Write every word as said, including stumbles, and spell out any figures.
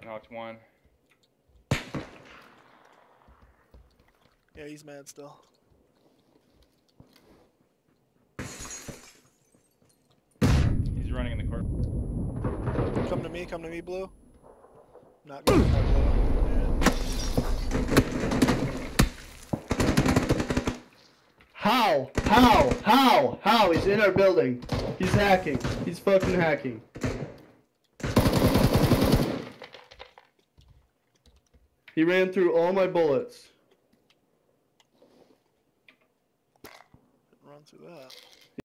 Knocked one. Yeah, he's mad still. He's running in the court. Come to me, come to me, Blue. Not good, not Blue. How? How? How? How? He's in our building. He's hacking. He's fucking hacking. He ran through all my bullets. Run through that.